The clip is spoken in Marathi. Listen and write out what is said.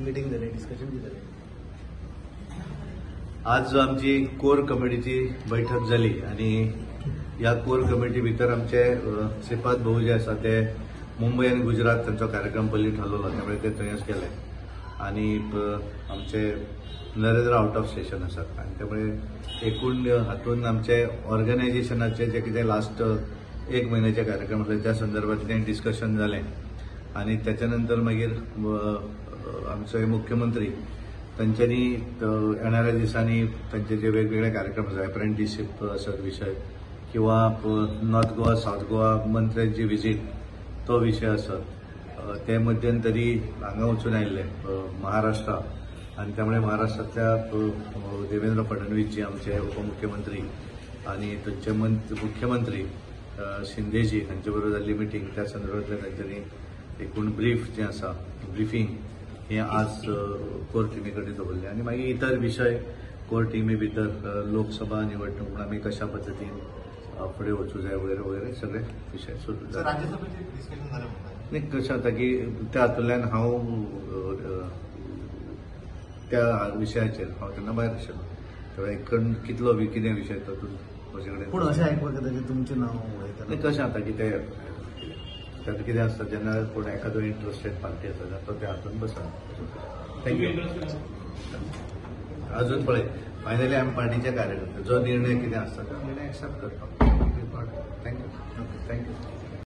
मीटिंग जाली, डिस्कशन कितें जालें? आज आमची कोर कमिटीची बैठक झाली आणि या कोर कमिटी भितर आमचे श्रीपाद भाऊ जे आसा ते मुंबई आणि गुजरात त्यांचा कार्यक्रम पयलीं थारलेलो, त्यामुळे ते थंयच गेले आणि आमचे नरेंद्र आउट ऑफ स्टेशन आसात आणि त्यामुळे एकूण हातून आमचे ऑर्गनायझेशनाचे जे कितें लास्ट एक महिन्याचे कार्यक्रम आसले त्या संदर्भातलें डिस्कशन जालें आणि त्याच्यानंतर मागीर आमचे मुख्यमंत्री त्यांच्यानी येणाऱ्या दिसांनी त्यांचे जे वेगवेगळे कार्यक्रम आसात, अप्रेंटिसशिप आसत विषय किंवा नॉर्थ गोवा साऊथ गोवा मंत्र्यांची विजीट तो विषय आसत, ते मध्यंतरी हांगा वचून आयिल्ले महाराष्ट्रा आणि त्यामुळे महाराष्ट्रातल्या देवेंद्र फडणवीसजी आमचे उपमुख्यमंत्री आणि त्यांचे मुख्यमंत्री शिंदेजी हांचे बरोबर जाल्ली मिटींग, त्या संदर्भातले तांच्यांनी एकूण ब्रीफ जे आसा ब्रिफींग हे आज कोर टीमी कडेन दवरले आणि मागीर इतर विषय कोर टीमी भितर लोकसभा निवडणूक आमी कशा पद्दतीन फुडें वचूं जाय वगैरे वगैरे सगळे विषय सुरू जाले. नाही कशें जाता की त्या हातूंतल्यान हांव त्या विशयाचेर हांव तेन्ना भायर आशिल्लो, त्यावेळेस कितलो कितें विशय तातूंत म्हजे कडेन पूण अशें आयकपाक येता की तुमचें नांव उलयता. नाही कशें जाता की ते त्यात कितें आसता जेन्ना कोण एखादो इंटरेस्टेड पार्टी आसा तो त्या हातून बसा. थँक्यू. अजून पळय फायनली आमी पार्टीचे कार्यकर्ते, जो निर्णय कितें आसता तो निर्णय एक्सेप्ट करता. थँक्यू.